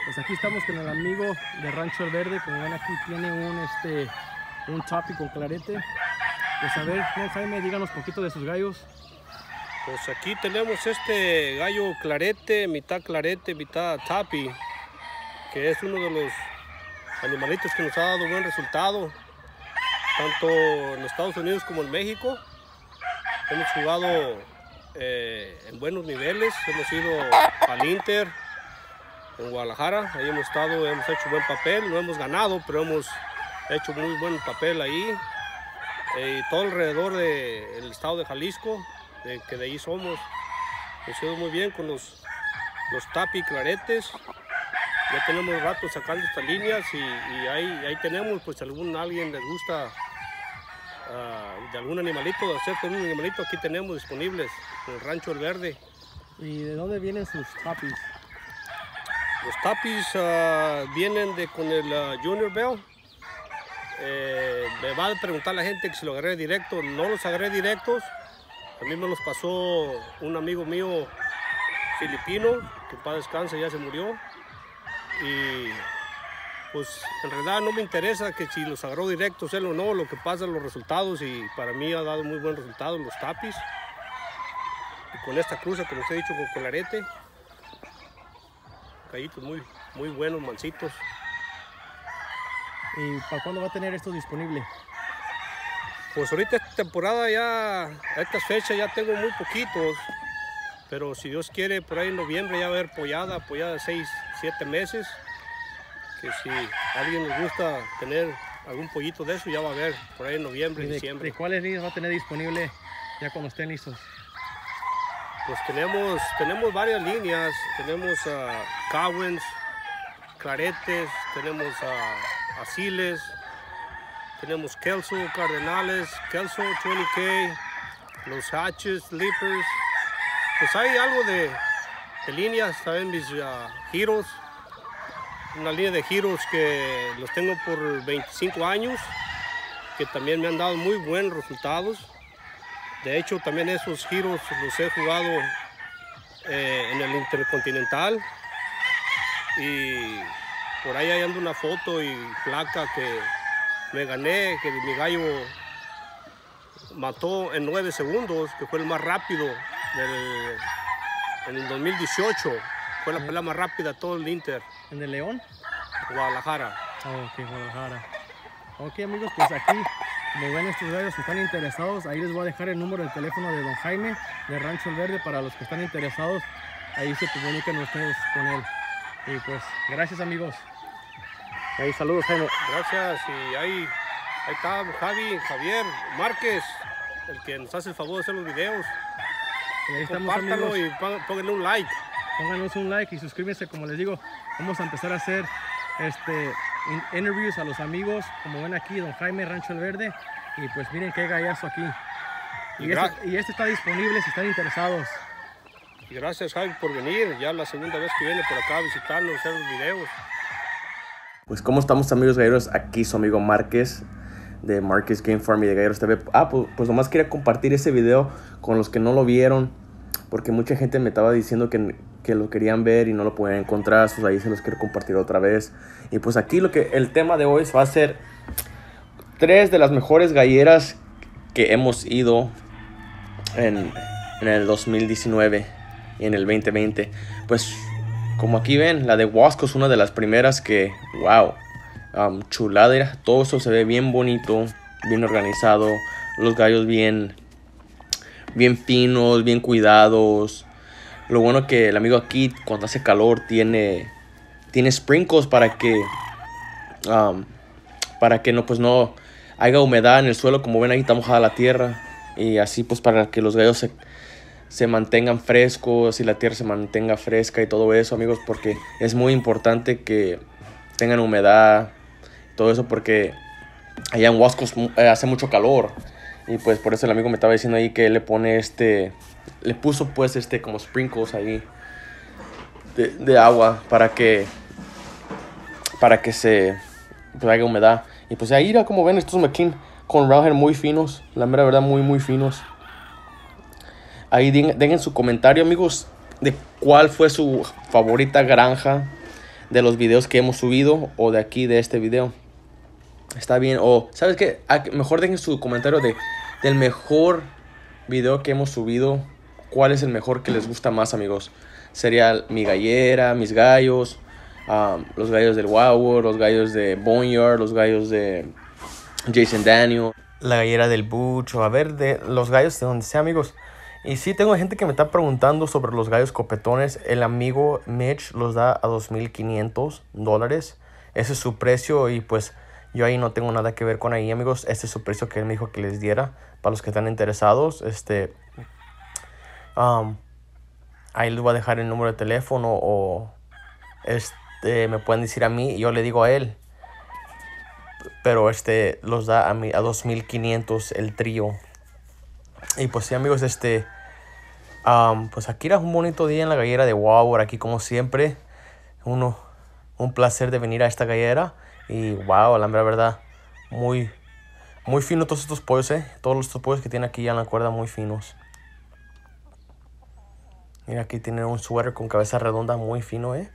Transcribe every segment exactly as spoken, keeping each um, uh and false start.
Pues aquí estamos con el amigo de Rancho El Verde. Como ven, aquí tiene un este un Toppy con clarete. Pues a ver, don Jaime, díganos un poquito de sus gallos. Pues aquí tenemos este gallo clarete, mitad clarete, mitad Toppy, que es uno de los animalitos que nos ha dado buen resultado, tanto en Estados Unidos como en México. Hemos jugado eh, en buenos niveles, hemos ido al Inter en Guadalajara, ahí hemos estado, hemos hecho buen papel, no hemos ganado, pero hemos hecho muy buen papel ahí. Eh, todo alrededor del estado de Jalisco, de, que de ahí somos, hemos ido muy bien con los, los Toppy claretes. Ya tenemos rato sacando estas líneas y, y ahí, ahí tenemos, pues algún alguien les gusta uh, de algún animalito, de hacer con un animalito, aquí tenemos disponibles en el Rancho El Verde. ¿Y de dónde vienen sus Toppys? Los Toppys uh, vienen de con el uh, Junior Bell. Eh, me va a preguntar la gente que si lo agarré directo. No los agarré directos, a mí me los pasó un amigo mío filipino, que en paz descanse, ya se murió. Y pues en realidad no me interesa que si los agarró directos él o no, lo que pasa los resultados, y para mí ha dado muy buen resultado los Toppys. Y con esta cruza, como os he dicho, con clarete, gallitos muy, muy buenos, mansitos. ¿Y para cuándo va a tener esto disponible? Pues ahorita esta temporada ya, a estas fechas ya tengo muy poquitos, pero si Dios quiere por ahí en noviembre ya va a haber pollada, pollada de seis, siete meses, que si a alguien les gusta tener algún pollito de eso ya va a haber por ahí en noviembre, ¿Y de, diciembre. de cuáles líneas va a tener disponible ya cuando estén listos? Pues tenemos, tenemos varias líneas, tenemos uh, Cowens, claretes, tenemos uh, asiles, tenemos Kelso, Cardenales, Kelso veinte K, los Hatches, Leapers. Pues hay algo de, de líneas, saben mis uh, giros, una línea de giros que los tengo por veinticinco años, que también me han dado muy buenos resultados. De hecho, también esos giros los he jugado eh, en el Intercontinental, y por ahí ando una foto y placa que me gané, que mi gallo mató en nueve segundos, que fue el más rápido del, en el dos mil dieciocho. Fue la pelea más rápida de todo el Inter. ¿En el León? Guadalajara. Oh, ok, Guadalajara. Ok, amigos, pues aquí, como ven estos gallos, si están interesados, ahí les voy a dejar el número de teléfono de don Jaime de Rancho El Verde para los que están interesados. Ahí se comunican ustedes con él. Y pues, gracias, amigos. Ahí, saludos, Jaime. Gracias. Y ahí, ahí está Javi, Javier Márquez, el que nos hace el favor de hacer los videos. Y ahí estamos, Compártanlo amigos. y pónganle un like. Pónganos un like y suscríbanse. Como les digo, vamos a empezar a hacer este in interviews a los amigos, como ven aquí, don Jaime, Rancho El Verde. Y pues miren qué gallazo aquí. Y, y, este, y este está disponible si están interesados. Y gracias, Javi, por venir. Ya la segunda vez que viene por acá a visitarnos, a hacer los videos. Pues ¿cómo estamos, amigos galleros? Aquí su amigo Márquez de Márquez Game Farm y de Galleros T V. Ah, pues, pues nomás quería compartir ese video con los que no lo vieron, porque mucha gente me estaba diciendo que, que lo querían ver y no lo podían encontrar. Pues ahí se los quiero compartir otra vez. Y pues aquí lo que el tema de hoy va a ser tres de las mejores galleras que hemos ido en, en el dos mil diecinueve y en el veinte veinte. Pues como aquí ven, la de Wasco es una de las primeras que, wow, um, chulada. Todo eso se ve bien bonito, bien organizado. Los gallos bien, bien finos, bien cuidados. Lo bueno que el amigo aquí, cuando hace calor, tiene, tiene sprinkles para que, um, para que no, pues no haya humedad en el suelo. Como ven, ahí está mojada la tierra. Y así pues para que los gallos se... se mantengan frescos y la tierra se mantenga fresca y todo eso, amigos, porque es muy importante que tengan humedad, todo eso, porque allá en Huascos eh, hace mucho calor, y pues por eso el amigo me estaba diciendo ahí que él le pone este, le puso pues este como sprinkles ahí de, de agua para que para que se pues, haga humedad. Y pues ahí, como ven, estos McKean con round hair muy finos, la mera verdad, muy muy finos. Ahí dejen su comentario, amigos, de cuál fue su favorita granja de los videos que hemos subido o de aquí de este video. Está bien. O, ¿sabes qué? Mejor dejen su comentario de, del mejor video que hemos subido. ¿Cuál es el mejor que les gusta más, amigos? Sería mi gallera, mis gallos, um, los gallos del Wildwood, los gallos de Boneyard, los gallos de Jason Daniel, la gallera del Butch, o a ver, de los gallos de donde sea, amigos. Y sí, tengo gente que me está preguntando sobre los gallos copetones. El amigo Mitch los da a dos mil quinientos dólares. Ese es su precio y pues yo ahí no tengo nada que ver con ahí, amigos. Este es su precio que él me dijo que les diera. Para los que están interesados, este... Um, ahí les voy a dejar el número de teléfono o este me pueden decir a mí y yo le digo a él. Pero este los da a mí a dos mil quinientos el trío. Y pues sí, amigos, este um, pues aquí era un bonito día en la gallera de Wildwood. Aquí como siempre, uno un placer de venir a esta gallera. Y wow, la verdad, muy muy fino todos estos pollos, eh. Todos estos pollos que tiene aquí ya en la cuerda, muy finos. Mira, aquí tiene un suéter con cabeza redonda muy fino, eh.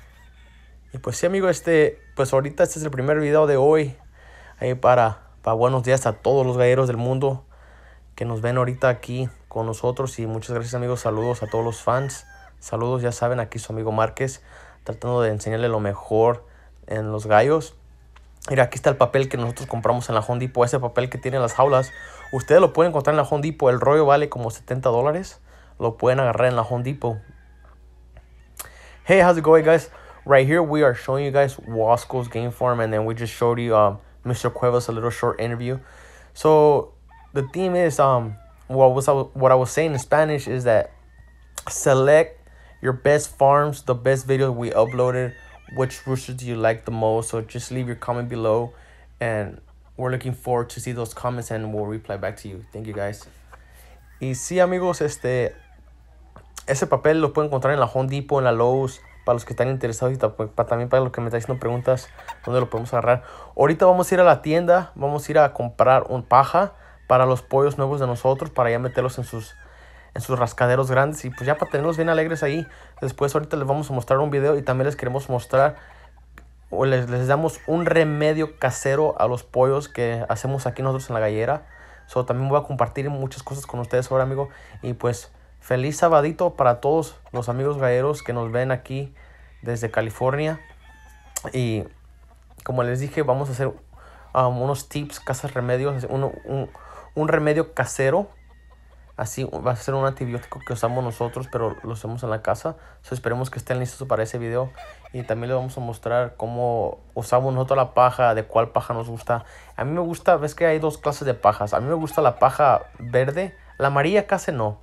Y pues sí, amigos, este, pues ahorita este es el primer video de hoy. Ahí para, para buenos días a todos los galleros del mundo que nos ven ahorita aquí con nosotros. Y muchas gracias, amigos. Saludos a todos los fans. Saludos, ya saben, aquí su amigo Márquez, tratando de enseñarle lo mejor en los gallos. Mira, aquí está el papel que nosotros compramos en la Home Depot. Ese papel que tiene las jaulas, ustedes lo pueden encontrar en la Home Depot. El rollo vale como setenta dólares. Lo pueden agarrar en la Home Depot. Hey, how's it going, guys? Right here we are showing you guys Wasco's Game Farm, and then we just showed you um, Mister Cuevas a little short interview. So the theme is um what was I, what I was saying in Spanish is that select your best farms, the best videos we uploaded. Which roosters do you like the most? So just leave your comment below, and we're looking forward to see those comments, and we'll reply back to you. Thank you, guys. Y sí, amigos, este ese papel lo pueden encontrar en la Home Depot, en la Lowe's, para los que están interesados y también para los que me están haciendo preguntas dónde lo podemos agarrar. Ahorita vamos a ir a la tienda, vamos a ir a comprar un paja para los pollos nuevos de nosotros, para ya meterlos en sus, en sus rascaderos grandes y pues ya para tenerlos bien alegres ahí. Después ahorita les vamos a mostrar un video y también les queremos mostrar, o les, les damos un remedio casero a los pollos que hacemos aquí nosotros en la gallera. So, también voy a compartir muchas cosas con ustedes ahora, amigo. Y pues feliz sabadito para todos los amigos galleros que nos ven aquí desde California. Y como les dije, vamos a hacer um, unos tips, casas remedios, un, un, un remedio casero. Así va a ser un antibiótico que usamos nosotros, pero lo hacemos en la casa. So, esperemos que estén listos para ese video. Y también les vamos a mostrar cómo usamos nosotros la paja, de cuál paja nos gusta. A mí me gusta, ves que hay dos clases de pajas. A mí me gusta la paja verde, la amarilla casi no.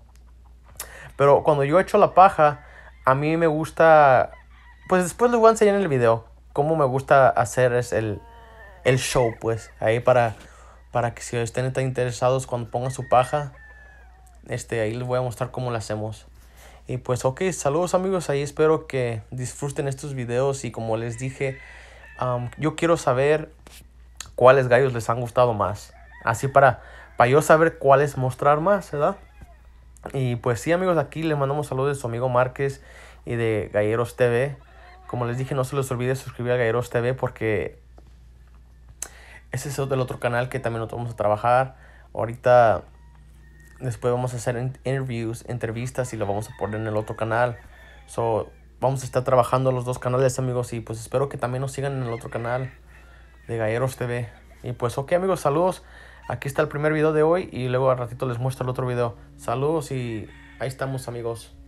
Pero cuando yo echo la paja, a mí me gusta, pues después les voy a enseñar en el video cómo me gusta hacer es el, el show, pues. Ahí para, para que si estén tan interesados cuando pongan su paja, este, ahí les voy a mostrar cómo lo hacemos. Y pues ok, saludos, amigos. Ahí espero que disfruten estos videos. Y como les dije, um, yo quiero saber cuáles gallos les han gustado más. Así para, para yo saber cuáles mostrar más, ¿verdad? Y pues sí, amigos, aquí les mandamos saludos de su amigo Márquez y de Galleros T V. Como les dije, no se les olvide suscribir a Galleros T V, porque ese es el del otro canal que también nosotros vamos a trabajar. Ahorita después vamos a hacer interviews, entrevistas, y lo vamos a poner en el otro canal. So, vamos a estar trabajando los dos canales, amigos. Y pues espero que también nos sigan en el otro canal de Galleros T V. Y pues ok, amigos, saludos. Aquí está el primer video de hoy y luego al ratito les muestro el otro video. Saludos y ahí estamos, amigos.